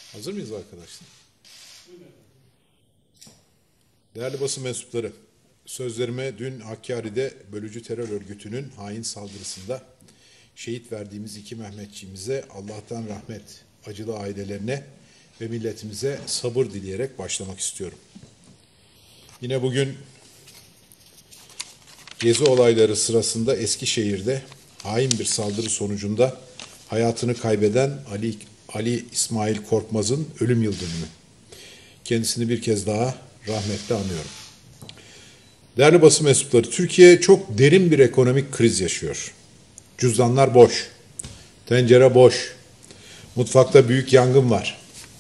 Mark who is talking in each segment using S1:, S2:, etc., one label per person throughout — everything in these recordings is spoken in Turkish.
S1: Hazır mıyız arkadaşlar? Değerli basın mensupları, sözlerime dün Hakkari'de bölücü terör örgütünün hain saldırısında şehit verdiğimiz iki Mehmetçiğimize Allah'tan rahmet, acılı ailelerine ve milletimize sabır dileyerek başlamak istiyorum. Yine bugün gezi olayları sırasında Eskişehir'de hain bir saldırı sonucunda hayatını kaybeden Ali İsmail Korkmaz'ın ölüm yıl dönümü. Kendisini bir kez daha rahmetle anıyorum. Değerli basın mensupları, Türkiye çok derin bir ekonomik kriz yaşıyor. Cüzdanlar boş, tencere boş, mutfakta büyük yangın var.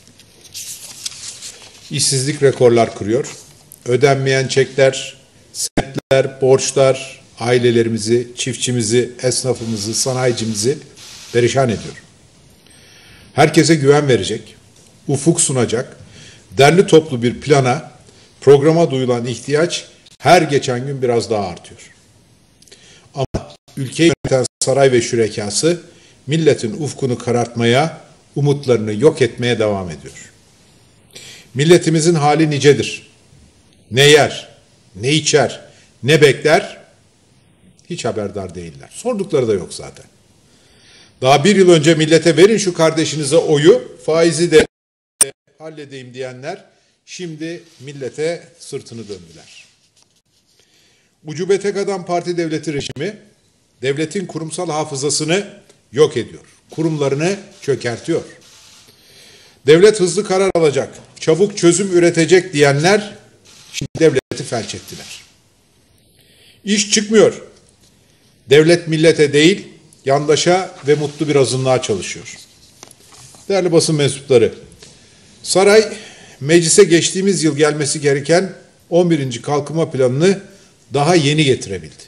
S1: İşsizlik rekorlar kırıyor. Ödenmeyen çekler, senetler, borçlar ailelerimizi, çiftçimizi, esnafımızı, sanayicimizi perişan ediyor. Herkese güven verecek, ufuk sunacak, derli toplu bir plana, programa duyulan ihtiyaç her geçen gün biraz daha artıyor. Ama ülkeyi yöneten saray ve şürekası milletin ufkunu karartmaya, umutlarını yok etmeye devam ediyor. Milletimizin hali nicedir. Ne yer, ne içer, ne bekler hiç haberdar değiller. Sordukları da yok zaten. Daha bir yıl önce millete verin şu kardeşinize oyu, faizi de halledeyim diyenler şimdi millete sırtını döndüler. Ucube tek adam parti devleti rejimi devletin kurumsal hafızasını yok ediyor. Kurumlarını çökertiyor. Devlet hızlı karar alacak, çabuk çözüm üretecek diyenler şimdi devleti felç ettiler. İş çıkmıyor. Devlet millete değil, yandaşa ve mutlu bir azınlığa çalışıyor. Değerli basın mensupları, saray meclise geçtiğimiz yıl gelmesi gereken 11. kalkınma planını daha yeni getirebildi.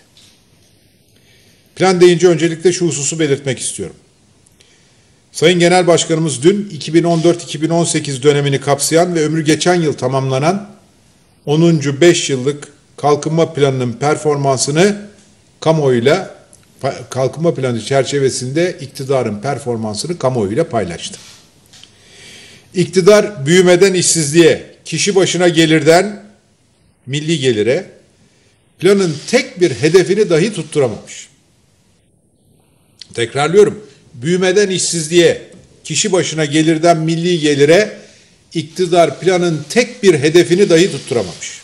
S1: Plan deyince öncelikle şu hususu belirtmek istiyorum. Sayın Genel Başkanımız dün 2014-2018 dönemini kapsayan ve ömrü geçen yıl tamamlanan 10. 5 yıllık kalkınma planının performansını kamuoyuyla, kalkınma planı çerçevesinde iktidarın performansını kamuoyuyla paylaştı. İktidar büyümeden işsizliğe, kişi başına gelirden milli gelire, planın tek bir hedefini dahi tutturamamış. Tekrarlıyorum, büyümeden işsizliğe, kişi başına gelirden milli gelire, iktidar planın tek bir hedefini dahi tutturamamış.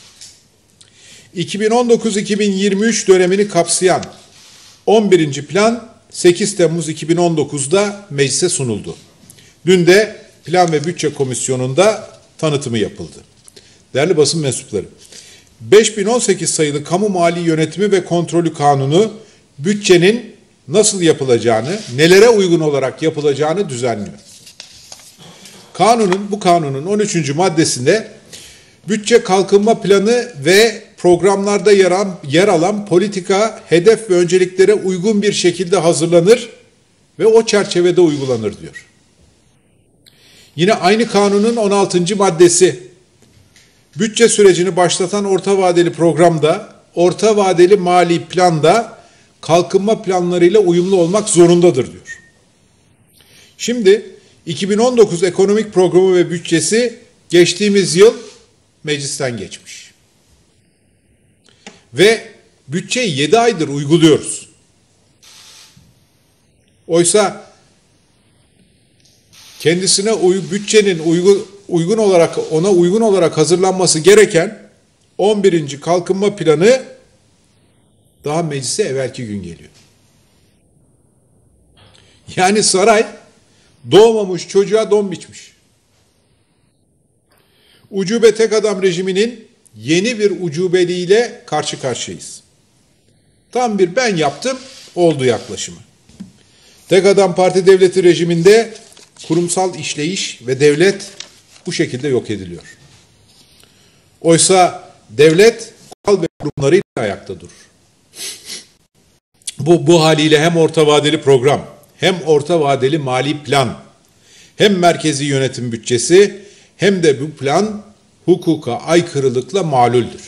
S1: 2019-2023 dönemini kapsayan 11. plan 8 Temmuz 2019'da meclise sunuldu. Dün de Plan ve Bütçe Komisyonu'nda tanıtımı yapıldı. Değerli basın mensupları, 5018 sayılı Kamu Mali Yönetimi ve Kontrolü Kanunu bütçenin nasıl yapılacağını, nelere uygun olarak yapılacağını düzenliyor. Bu kanunun 13. maddesinde bütçe kalkınma planı ve programlarda yer alan politika, hedef ve önceliklere uygun bir şekilde hazırlanır ve o çerçevede uygulanır diyor. Yine aynı kanunun 16. maddesi, bütçe sürecini başlatan orta vadeli programda, orta vadeli mali planda kalkınma planlarıyla uyumlu olmak zorundadır diyor. Şimdi 2019 ekonomik programı ve bütçesi geçtiğimiz yıl meclisten geçmiş. Ve bütçeyi 7 aydır uyguluyoruz. Oysa kendisine bütçenin ona uygun olarak hazırlanması gereken 11. kalkınma planı daha meclise evvelki gün geliyor. Yani saray doğmamış çocuğa don biçmiş. Ucube tek adam rejiminin yeni bir ucubeliğiyle karşı karşıyayız. Tam bir ben yaptım oldu yaklaşımı. Tek adam parti devleti rejiminde kurumsal işleyiş ve devlet bu şekilde yok ediliyor. Oysa devlet kural ve kurumlarıyla ayakta durur. Bu haliyle hem orta vadeli program, hem orta vadeli mali plan, hem merkezi yönetim bütçesi, hem de bu plan hukuka aykırılıkla maluldür.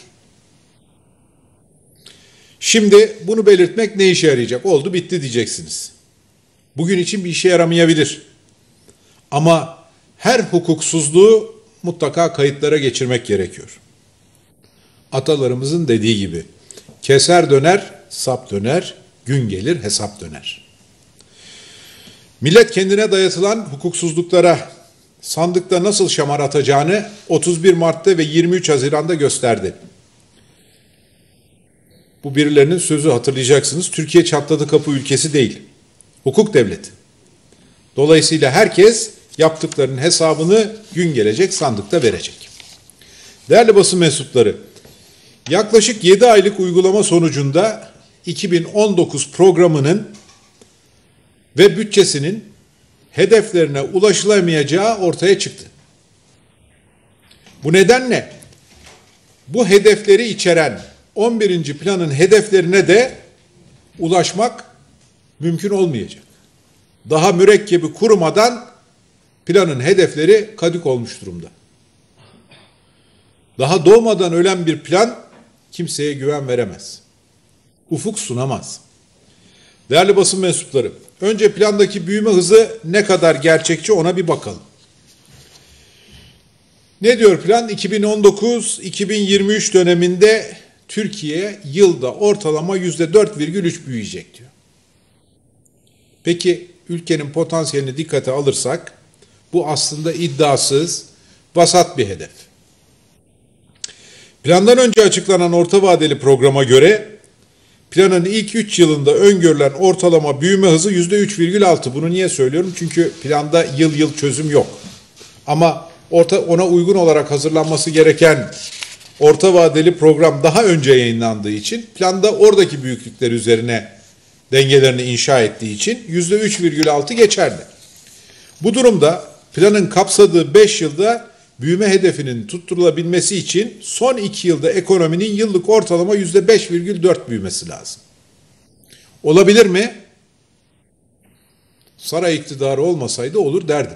S1: Şimdi bunu belirtmek ne işe yarayacak? Oldu bitti diyeceksiniz. Bugün için bir işe yaramayabilir. Ama her hukuksuzluğu mutlaka kayıtlara geçirmek gerekiyor. Atalarımızın dediği gibi, keser döner, sap döner, gün gelir hesap döner. Millet kendine dayatılan hukuksuzluklara sandıkta nasıl şamar atacağını 31 Mart'ta ve 23 Haziran'da gösterdi. Bu birilerinin sözü, hatırlayacaksınız. Türkiye çatladı kapı ülkesi değil. Hukuk devleti. Dolayısıyla herkes yaptıklarının hesabını gün gelecek sandıkta verecek. Değerli basın mensupları, yaklaşık 7 aylık uygulama sonucunda 2019 programının ve bütçesinin hedeflerine ulaşılamayacağı ortaya çıktı. Bu nedenle bu hedefleri içeren 11. planın hedeflerine de ulaşmak mümkün olmayacak. Daha mürekkebi kurumadan planın hedefleri kadük olmuş durumda. Daha doğmadan ölen bir plan kimseye güven veremez. Ufuk sunamaz. Değerli basın mensupları, önce plandaki büyüme hızı ne kadar gerçekçi ona bir bakalım. Ne diyor plan? 2019-2023 döneminde Türkiye yılda ortalama %4,3 büyüyecek diyor. Peki ülkenin potansiyelini dikkate alırsak bu aslında iddiasız, vasat bir hedef. Plandan önce açıklanan orta vadeli programa göre planın ilk 3 yılında öngörülen ortalama büyüme hızı %3,6. Bunu niye söylüyorum? Çünkü planda yıl yıl çözüm yok. Ama ona uygun olarak hazırlanması gereken orta vadeli program daha önce yayınlandığı için planda oradaki büyüklükler üzerine dengelerini inşa ettiği için %3,6 geçerli. Bu durumda planın kapsadığı 5 yılda büyüme hedefinin tutturulabilmesi için son 2 yılda ekonominin yıllık ortalama %5,4 büyümesi lazım. Olabilir mi? Saray iktidarı olmasaydı olur derdim.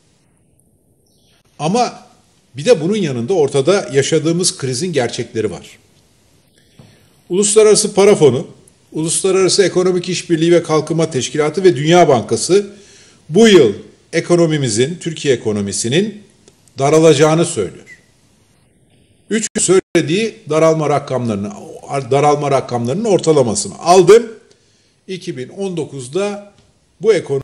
S1: Ama bir de bunun yanında ortada yaşadığımız krizin gerçekleri var. Uluslararası Para Fonu, Uluslararası Ekonomik İşbirliği ve Kalkınma Teşkilatı ve Dünya Bankası bu yıl ekonomimizin, Türkiye ekonomisinin daralacağını söylüyor. 3 gün söylediği daralma rakamlarının ortalamasını aldım. 2019'da bu ekonomi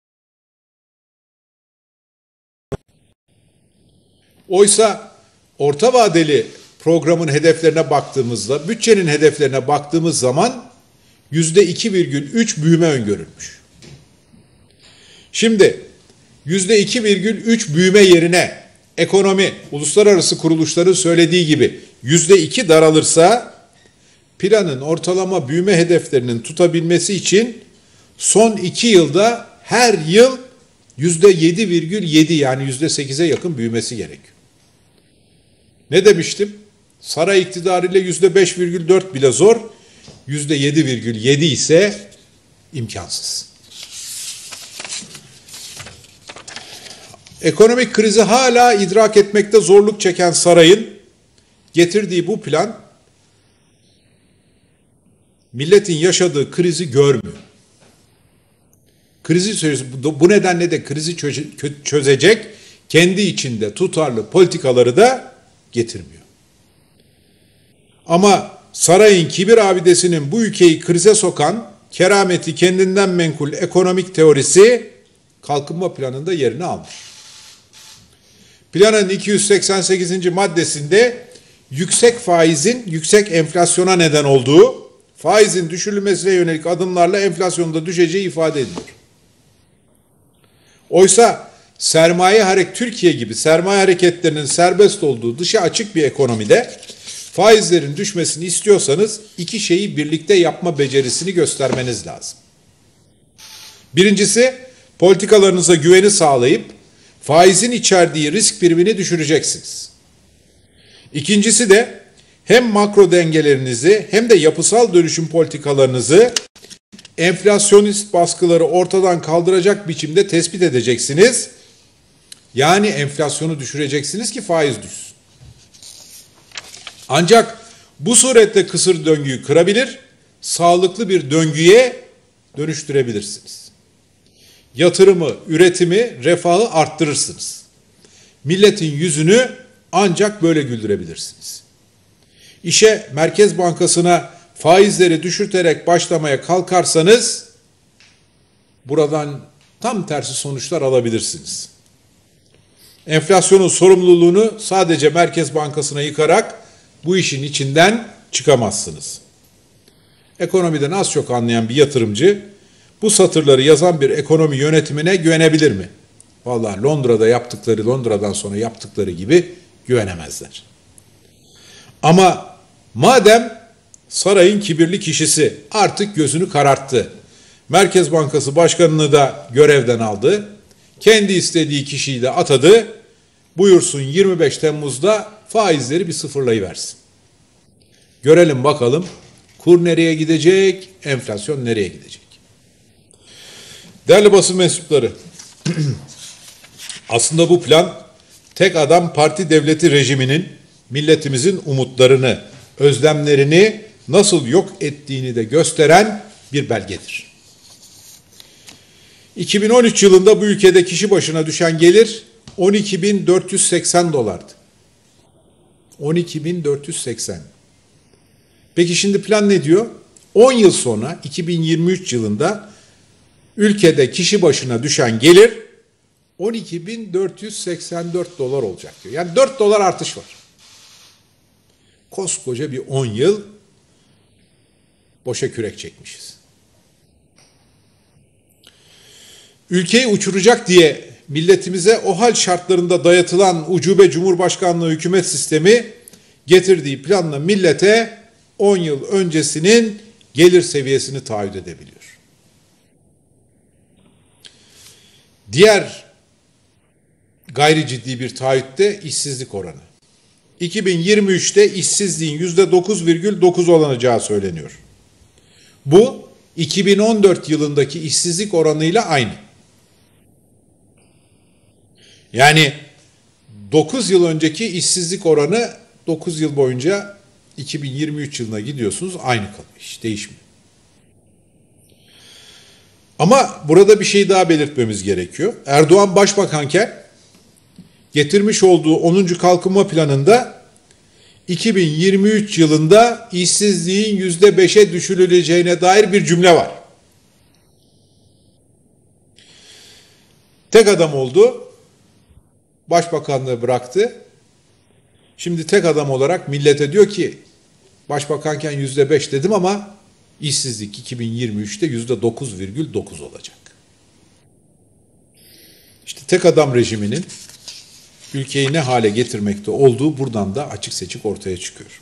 S1: oysa orta vadeli programın hedeflerine baktığımızda, bütçenin hedeflerine baktığımız zaman %2,3 büyüme öngörülmüş. Şimdi %2,3 büyüme yerine ekonomi, uluslararası kuruluşların söylediği gibi %2 daralırsa planın ortalama büyüme hedeflerinin tutabilmesi için son 2 yılda her yıl %7,7 yani %8'e yakın büyümesi gerekiyor. Ne demiştim? Saray iktidarıyla %5,4 bile zor, %7,7 ise imkansız. Ekonomik krizi hala idrak etmekte zorluk çeken sarayın getirdiği bu plan milletin yaşadığı krizi görmüyor. Bu nedenle de krizi çözecek kendi içinde tutarlı politikaları da getirmiyor. Ama sarayın kibir abidesinin bu ülkeyi krize sokan kerameti kendinden menkul ekonomik teorisi kalkınma planında yerini almış. Planın 288. maddesinde yüksek faizin yüksek enflasyona neden olduğu, faizin düşürülmesine yönelik adımlarla enflasyonda düşeceği ifade ediliyor. Oysa Türkiye gibi sermaye hareketlerinin serbest olduğu dışa açık bir ekonomide faizlerin düşmesini istiyorsanız iki şeyi birlikte yapma becerisini göstermeniz lazım. Birincisi, politikalarınıza güveni sağlayıp faizin içerdiği risk primini düşüreceksiniz. İkincisi de hem makro dengelerinizi hem de yapısal dönüşüm politikalarınızı enflasyonist baskıları ortadan kaldıracak biçimde tespit edeceksiniz. Yani enflasyonu düşüreceksiniz ki faiz düşsün. Ancak bu surette kısır döngüyü kırabilir, sağlıklı bir döngüye dönüştürebilirsiniz. Yatırımı, üretimi, refahı arttırırsınız. Milletin yüzünü ancak böyle güldürebilirsiniz. İşe Merkez Bankası'na faizleri düşürterek başlamaya kalkarsanız buradan tam tersi sonuçlar alabilirsiniz. Enflasyonun sorumluluğunu sadece Merkez Bankası'na yıkarak bu işin içinden çıkamazsınız. Ekonomiden az çok anlayan bir yatırımcı bu satırları yazan bir ekonomi yönetimine güvenebilir mi? Vallahi Londra'dan sonra yaptıkları gibi güvenemezler. Ama madem sarayın kibirli kişisi artık gözünü kararttı, Merkez Bankası Başkanı'nı da görevden aldı, kendi istediği kişiyi de atadı, buyursun 25 Temmuz'da faizleri bir sıfırlayıversin. Görelim bakalım kur nereye gidecek, enflasyon nereye gidecek? Değerli basın mensupları, aslında bu plan tek adam parti devleti rejiminin milletimizin umutlarını, özlemlerini nasıl yok ettiğini de gösteren bir belgedir. 2013 yılında bu ülkede kişi başına düşen gelir 12.480 dolardı. 12.480. Peki şimdi plan ne diyor? 10 yıl sonra 2023 yılında ülkede kişi başına düşen gelir 12.484 dolar olacak diyor. Yani 4 dolar artış var. Koskoca bir 10 yıl boşa kürek çekmişiz. Ülkeyi uçuracak diye milletimize o hal şartlarında dayatılan ucube Cumhurbaşkanlığı hükümet sistemi getirdiği planla millete 10 yıl öncesinin gelir seviyesini taahhüt edebiliyor. Diğer gayri ciddi bir taahhütte işsizlik oranı. 2023'te işsizliğin %9,9 olanacağı söyleniyor. Bu 2014 yılındaki işsizlik oranıyla aynı. Yani 9 yıl önceki işsizlik oranı 9 yıl boyunca 2023 yılına gidiyorsunuz aynı kalıyor. Hiç değişmiyor. Ama burada bir şey daha belirtmemiz gerekiyor. Erdoğan başbakanken getirmiş olduğu 10. Kalkınma Planı'nda 2023 yılında işsizliğin %5'e düşürüleceğine dair bir cümle var. Tek adam oldu, başbakanlığı bıraktı. Şimdi tek adam olarak millete diyor ki, başbakanken %5 dedim ama işsizlik 2023'te %9,9 olacak. İşte tek adam rejiminin ülkeyi ne hale getirmekte olduğu buradan da açık seçik ortaya çıkıyor.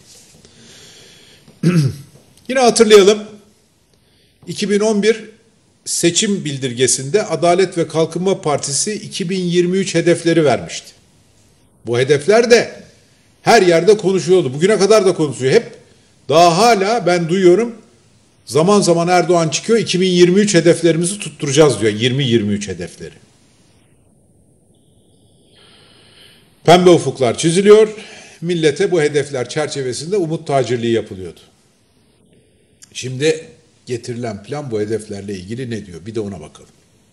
S1: Yine hatırlayalım, 2011 seçim bildirgesinde Adalet ve Kalkınma Partisi 2023 hedefleri vermişti. Bu hedefler de her yerde konuşuyordu. Bugüne kadar da konuşuyor. Hep daha hala ben duyuyorum, zaman zaman Erdoğan çıkıyor, 2023 hedeflerimizi tutturacağız diyor. 2023 hedefleri. Pembe ufuklar çiziliyor, millete bu hedefler çerçevesinde umut tacirliği yapılıyordu. Şimdi getirilen plan bu hedeflerle ilgili ne diyor? Bir de ona bakalım.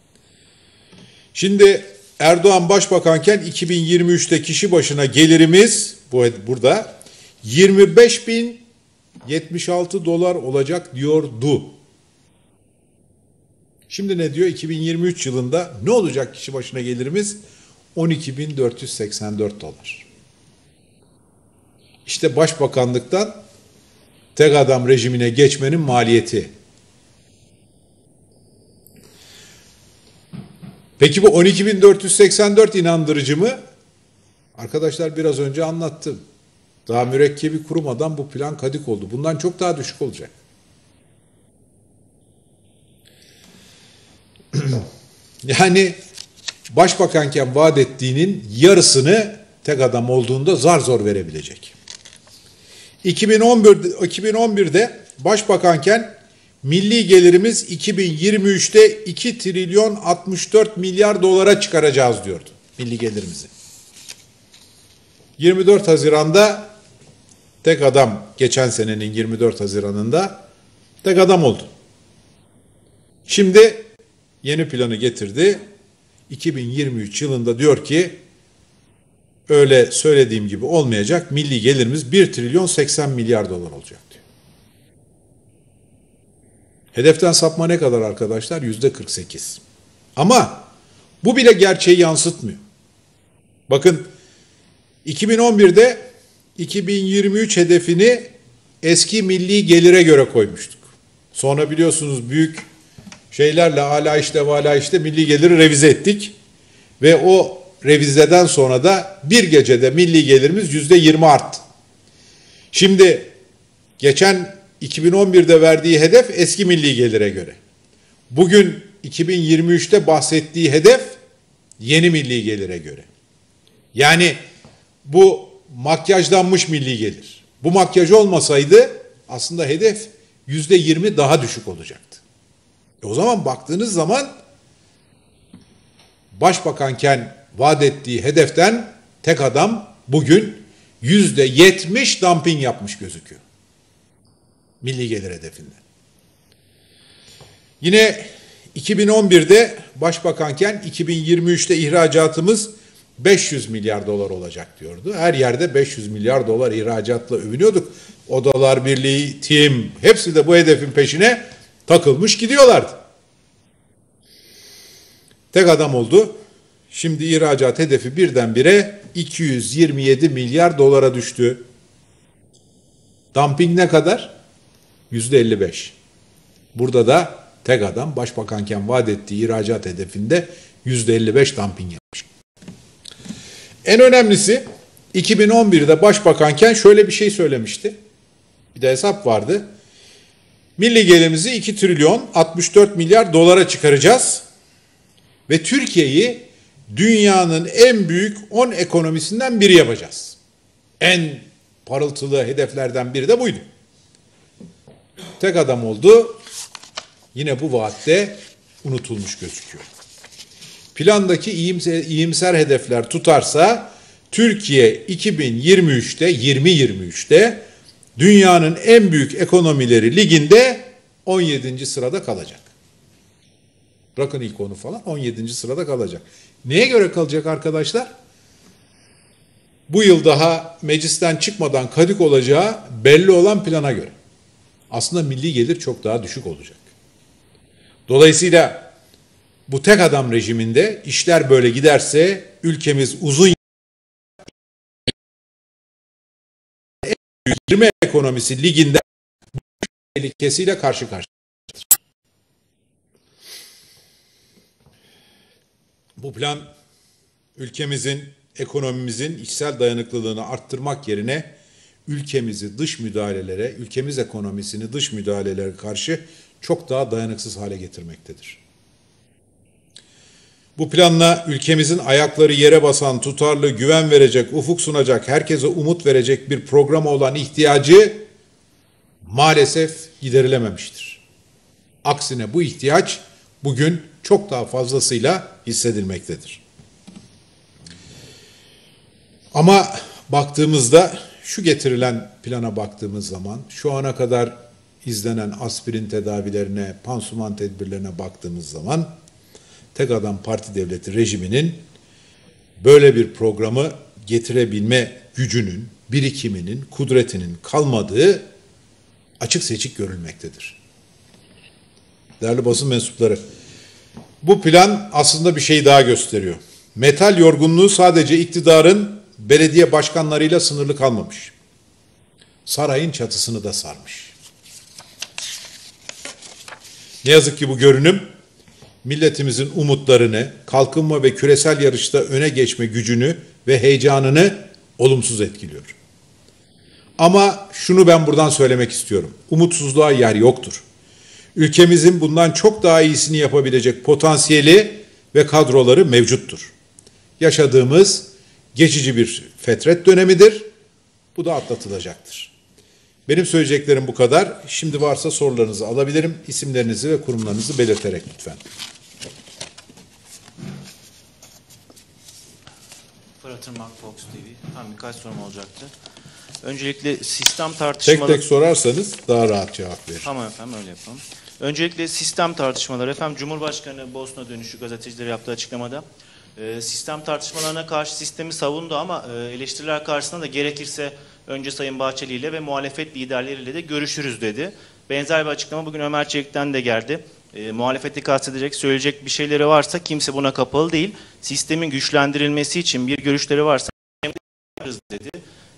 S1: Şimdi Erdoğan başbakanken 2023'te kişi başına gelirimiz burada 25.076 dolar olacak diyordu. Şimdi ne diyor? 2023 yılında ne olacak kişi başına gelirimiz? 12.484 dolar. İşte başbakanlıktan tek adam rejimine geçmenin maliyeti. Peki bu 12.484 inandırıcı mı? Arkadaşlar biraz önce anlattım. Daha mürekkebi kurumadan bu plan kadık oldu. Bundan çok daha düşük olacak. Yani başbakanken vaat ettiğinin yarısını tek adam olduğunda zar zor verebilecek. 2011'de başbakanken milli gelirimiz 2023'te 2 trilyon 64 milyar dolara çıkaracağız diyordu milli gelirimizi. 24 Haziran'da tek adam, geçen senenin 24 Haziran'ında tek adam oldu. Şimdi yeni planı getirdi. 2023 yılında diyor ki öyle söylediğim gibi olmayacak. Milli gelirimiz 1 trilyon 80 milyar dolar olacak diyor. Hedeften sapma ne kadar arkadaşlar? %48. Ama bu bile gerçeği yansıtmıyor. Bakın 2011'de 2023 hedefini eski milli gelire göre koymuştuk. Sonra biliyorsunuz büyük şeylerle ala işte vala işte milli geliri revize ettik. Ve o revizeden sonra da bir gecede milli gelirimiz %20 arttı. Şimdi geçen 2011'de verdiği hedef eski milli gelire göre. Bugün 2023'te bahsettiği hedef yeni milli gelire göre. Yani bu makyajlanmış milli gelir. Bu makyaj olmasaydı aslında hedef %20 daha düşük olacaktı. O zaman baktığınız zaman başbakanken vaat ettiği hedeften tek adam bugün %70 dumping yapmış gözüküyor. Milli gelir hedefinden. Yine 2011'de başbakanken 2023'te ihracatımız 500 milyar dolar olacak diyordu. Her yerde 500 milyar dolar ihracatla övünüyorduk. Odalar Birliği, TİM hepsi de bu hedefin peşine takılmış gidiyorlardı. Tek adam oldu. Şimdi ihracat hedefi birdenbire 227 milyar dolara düştü. Dumping ne kadar? %55. Burada da tek adam başbakanken vaat ettiği ihracat hedefinde %55 dumping yapmış. En önemlisi 2011'de başbakanken şöyle bir şey söylemişti. Bir de hesap vardı. Milli gelirimizi 2 trilyon 64 milyar dolara çıkaracağız. Ve Türkiye'yi dünyanın en büyük 10 ekonomisinden biri yapacağız. En parıltılı hedeflerden biri de buydu. Tek adam oldu. Yine bu vaatte unutulmuş gözüküyor. Plandaki iyimser hedefler tutarsa Türkiye 2023'te dünyanın en büyük ekonomileri liginde 17. sırada kalacak. Bırakın ilk onu falan 17. sırada kalacak. Neye göre kalacak arkadaşlar? Bu yıl daha meclisten çıkmadan kadık olacağı belli olan plana göre. Aslında milli gelir çok daha düşük olacak. Dolayısıyla bu tek adam rejiminde işler böyle giderse ülkemiz uzun 20 ekonomisi liginde tehlikesiyle karşı karşıya. Bu plan ülkemizin, ekonomimizin içsel dayanıklılığını arttırmak yerine ülkemizi dış müdahalelere, ülkemiz ekonomisini dış müdahalelere karşı çok daha dayanıksız hale getirmektedir. Bu planla ülkemizin ayakları yere basan, tutarlı, güven verecek, ufuk sunacak, herkese umut verecek bir programa olan ihtiyacı maalesef giderilememiştir. Aksine bu ihtiyaç bugün çok daha fazlasıyla hissedilmektedir. Ama baktığımızda şu getirilen plana baktığımız zaman şu ana kadar izlenen aspirin tedavilerine, pansuman tedbirlerine baktığımız zaman tek adam parti devleti rejiminin böyle bir programı getirebilme gücünün, birikiminin, kudretinin kalmadığı açık seçik görülmektedir. Değerli basın mensupları, bu plan aslında bir şey daha gösteriyor. Metal yorgunluğu sadece iktidarın belediye başkanlarıyla sınırlı kalmamış. Sarayın çatısını da sarmış. Ne yazık ki bu görünüm milletimizin umutlarını, kalkınma ve küresel yarışta öne geçme gücünü ve heyecanını olumsuz etkiliyor. Ama şunu ben buradan söylemek istiyorum. Umutsuzluğa yer yoktur. Ülkemizin bundan çok daha iyisini yapabilecek potansiyeli ve kadroları mevcuttur. Yaşadığımız geçici bir fetret dönemidir. Bu da atlatılacaktır. Benim söyleyeceklerim bu kadar. Şimdi varsa sorularınızı alabilirim. İsimlerinizi ve kurumlarınızı belirterek lütfen.
S2: Fırat Irmak, Fox TV. Tam birkaç sorum olacaktı. Öncelikle sistem tartışmaları...
S1: Tek tek sorarsanız daha rahat cevap veririm.
S2: Tamam efendim, öyle yapalım. Öncelikle sistem tartışmaları. Efendim Cumhurbaşkanı Bosna dönüşü gazetecilere yaptığı açıklamada Sistem tartışmalarına karşı sistemi savundu ama eleştiriler karşısında da gerekirse önce Sayın Bahçeli ile ve muhalefet liderleriyle de görüşürüz dedi. Benzer bir açıklama bugün Ömer Çelik'ten de geldi. Muhalefeti kastedecek, söyleyecek bir şeyleri varsa kimse buna kapalı değil. Sistemin güçlendirilmesi için bir görüşleri varsa yaparız dedi.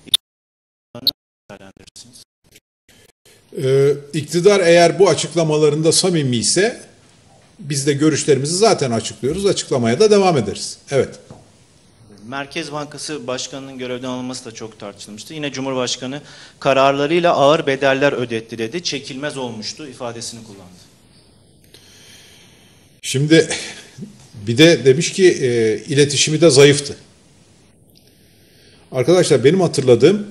S1: İktidar eğer bu açıklamalarında samimi ise biz de görüşlerimizi zaten açıklıyoruz. Açıklamaya da devam ederiz. Evet.
S2: Merkez Bankası Başkanı'nın görevden alınması da çok tartışılmıştı. Yine Cumhurbaşkanı kararlarıyla ağır bedeller ödetti dedi. Çekilmez olmuştu ifadesini kullandı.
S1: Şimdi bir de demiş ki iletişimi de zayıftı. Arkadaşlar benim hatırladığım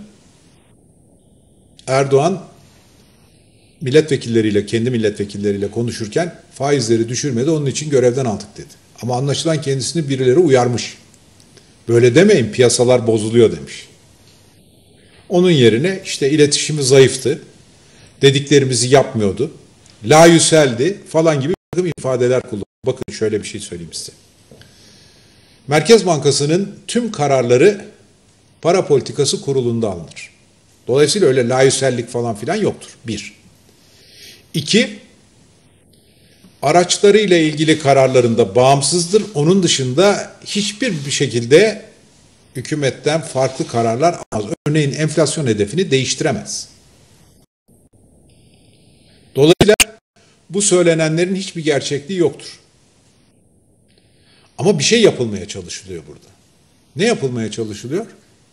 S1: Erdoğan milletvekilleriyle, kendi milletvekilleriyle konuşurken faizleri düşürmedi, onun için görevden aldık dedi. Ama anlaşılan kendisini birileri uyarmış. Böyle demeyin, piyasalar bozuluyor demiş. Onun yerine işte iletişimi zayıftı, dediklerimizi yapmıyordu, layüseldi falan gibi bir takım ifadeler kullandı. Bakın şöyle bir şey söyleyeyim size. Merkez Bankası'nın tüm kararları para politikası kurulunda alınır. Dolayısıyla öyle layüsellik falan filan yoktur. Bir. İki, araçlarıyla ilgili kararlarında bağımsızdır. Onun dışında hiçbir şekilde hükümetten farklı kararlar almaz. Örneğin enflasyon hedefini değiştiremez. Dolayısıyla bu söylenenlerin hiçbir gerçekliği yoktur. Ama bir şey yapılmaya çalışılıyor burada. Ne yapılmaya çalışılıyor?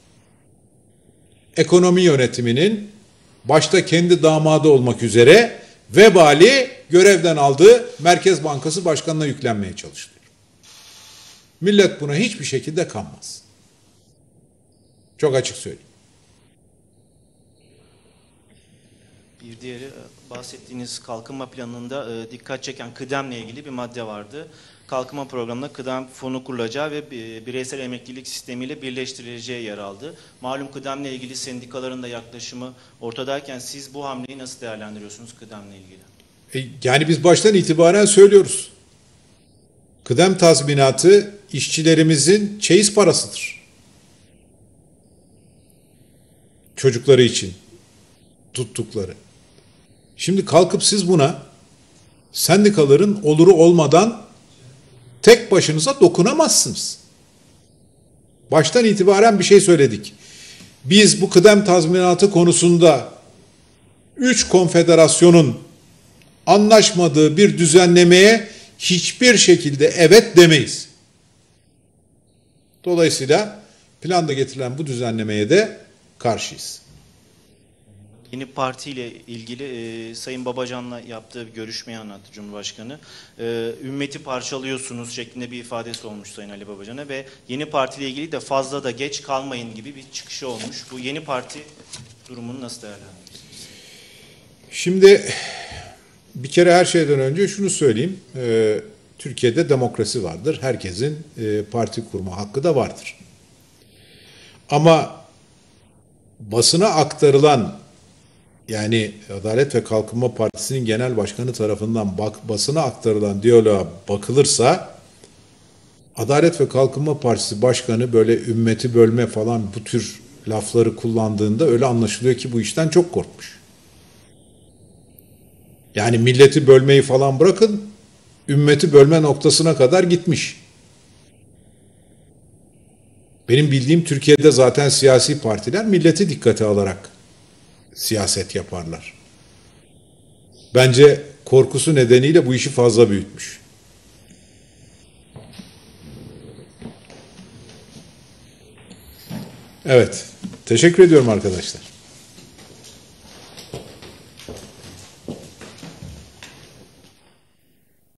S1: Ekonomi yönetiminin başta kendi damadı olmak üzere vebali görevden aldığı Merkez Bankası Başkanı'na yüklenmeye çalışılıyor. Millet buna hiçbir şekilde kanmaz. Çok açık söyleyeyim.
S2: Bir diğeri bahsettiğiniz kalkınma planında dikkat çeken kıdemle ilgili bir madde vardı. Kalkınma programında kıdem fonu kurulacağı ve bireysel emeklilik sistemiyle birleştirileceği yer aldı. Malum kıdemle ilgili sendikaların da yaklaşımı ortadayken siz bu hamleyi nasıl değerlendiriyorsunuz kıdemle ilgili?
S1: Yani biz baştan itibaren söylüyoruz. Kıdem tazminatı işçilerimizin çeyiz parasıdır. Çocukları için tuttukları. Şimdi kalkıp siz buna sendikaların oluru olmadan tek başınıza dokunamazsınız. Baştan itibaren bir şey söyledik. Biz bu kıdem tazminatı konusunda 3 konfederasyonun anlaşmadığı bir düzenlemeye hiçbir şekilde evet demeyiz. Dolayısıyla planda getirilen bu düzenlemeye de karşıyız.
S2: Yeni partiyle ilgili Sayın Babacan'la yaptığı bir görüşmeyi anlattı Cumhurbaşkanı. Ümmeti parçalıyorsunuz şeklinde bir ifadesi olmuş Sayın Ali Babacan'a ve yeni partiyle ilgili de fazla da geç kalmayın gibi bir çıkışı olmuş. Bu yeni parti durumunu nasıl değerlendiriyorsunuz?
S1: Şimdi bir kere her şeyden önce şunu söyleyeyim. Türkiye'de demokrasi vardır. Herkesin parti kurma hakkı da vardır. Ama basına aktarılan, yani Adalet ve Kalkınma Partisi'nin genel başkanı tarafından basına aktarılan diyaloğa bakılırsa Adalet ve Kalkınma Partisi başkanı böyle ümmeti bölme falan bu tür lafları kullandığında öyle anlaşılıyor ki bu işten çok korkmuş. Yani milleti bölmeyi falan bırakın, ümmeti bölme noktasına kadar gitmiş. Benim bildiğim Türkiye'de zaten siyasi partiler milleti dikkate alarak siyaset yaparlar. Bence korkusu nedeniyle bu işi fazla büyütmüş. Evet, teşekkür ediyorum arkadaşlar.